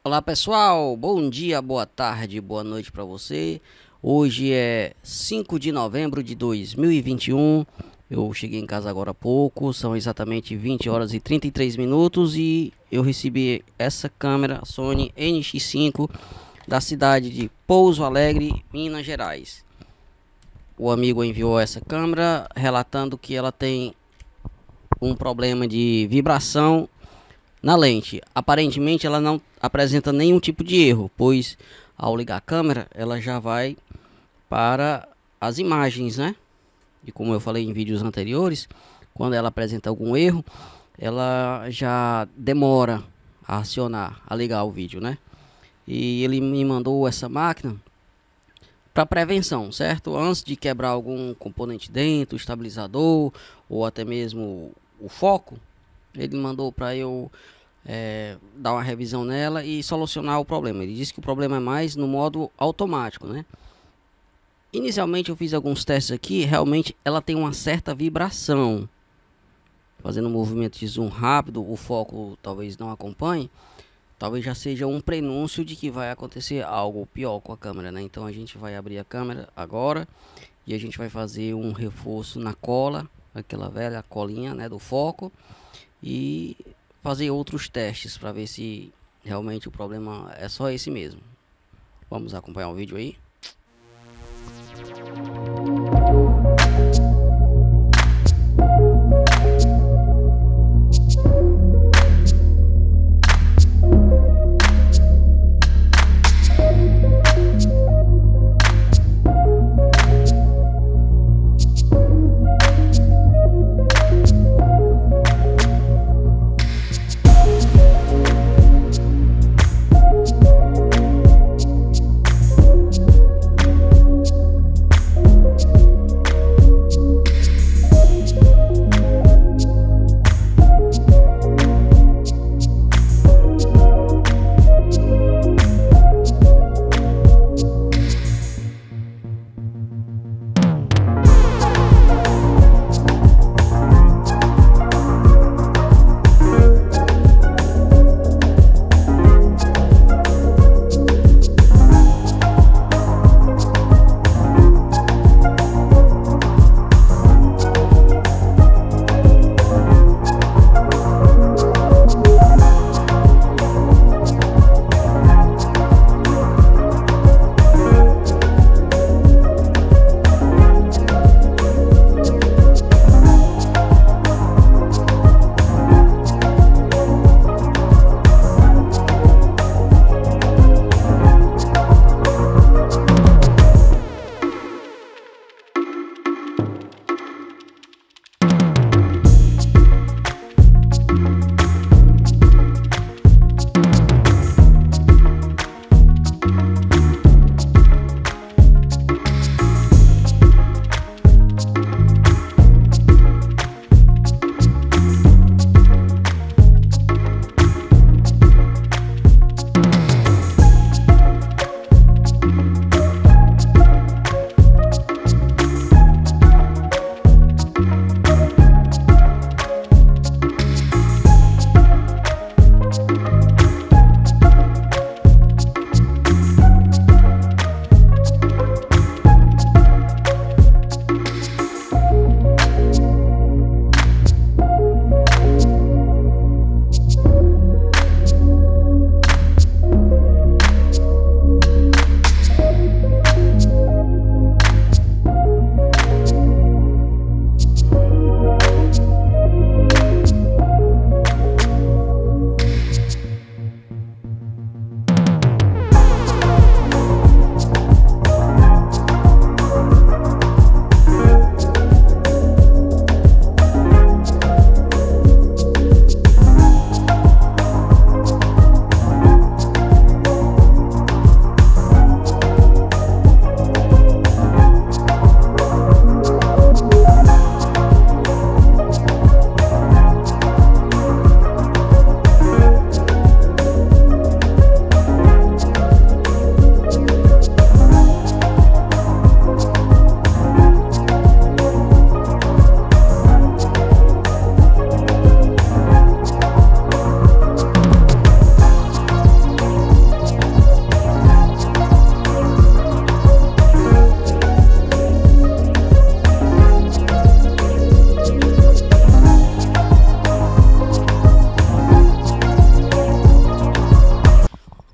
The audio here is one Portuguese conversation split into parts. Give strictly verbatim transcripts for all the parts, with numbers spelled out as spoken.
Olá pessoal, bom dia, boa tarde, boa noite para você. Hoje é cinco de novembro de dois mil e vinte e um. Eu cheguei em casa agora há pouco, são exatamente vinte horas e trinta e três minutos e eu recebi essa câmera Sony N X cinco da cidade de Pouso Alegre, Minas Gerais. O amigo enviou essa câmera relatando que ela tem um problema de vibração na lente. Aparentemente ela não apresenta nenhum tipo de erro, pois ao ligar a câmera ela já vai para as imagens, né? E como eu falei em vídeos anteriores, quando ela apresenta algum erro, ela já demora a acionar, a ligar o vídeo, né? E ele me mandou essa máquina para prevenção, certo? Antes de quebrar algum componente dentro, estabilizador ou até mesmo o foco, ele mandou para eu é, dar uma revisão nela e solucionar o problema. Ele disse que o problema é mais no modo automático, né? Inicialmente eu fiz alguns testes aqui, realmente ela tem uma certa vibração. Fazendo um movimento de zoom rápido, o foco talvez não acompanhe. Talvez já seja um prenúncio de que vai acontecer algo pior com a câmera, né? Então a gente vai abrir a câmera agora e a gente vai fazer um reforço na cola, aquela velha colinha, né, do foco, e fazer outros testes para ver se realmente o problema é só esse mesmo. Vamos acompanhar o vídeo aí.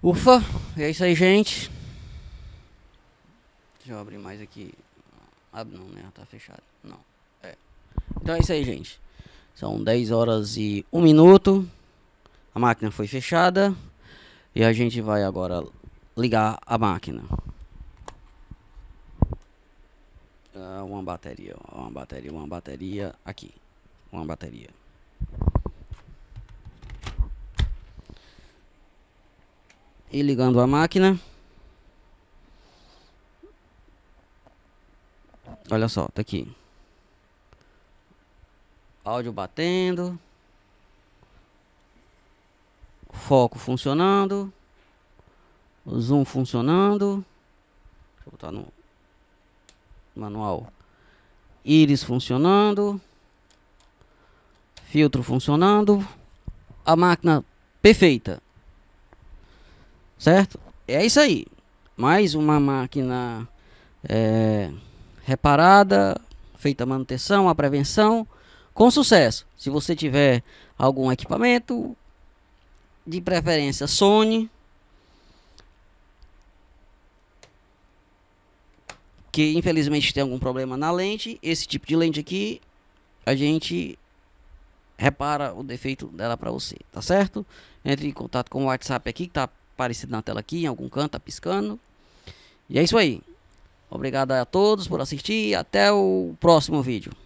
Ufa, é isso aí, gente. Deixa eu abrir mais aqui. Abre não, né? Tá fechado. Não. É. Então é isso aí, gente. São dez horas e um minuto. A máquina foi fechada. E a gente vai agora ligar a máquina. Uh, uma bateria, uma bateria, uma bateria. Aqui. Uma bateria. E ligando a máquina. Olha só, tá aqui. Áudio batendo. Foco funcionando. O zoom funcionando. Deixa eu botar no manual. Íris funcionando. Filtro funcionando. A máquina perfeita. Certo? É isso aí. Mais uma máquina é, reparada, feita a manutenção, a prevenção, com sucesso. Se você tiver algum equipamento, de preferência Sony, que infelizmente tem algum problema na lente, esse tipo de lente aqui, a gente repara o defeito dela para você, tá certo? Entre em contato com o WhatsApp aqui, que tá aparecido na tela aqui, em algum canto, tá piscando. E é isso aí. Obrigado a todos por assistir e até o próximo vídeo.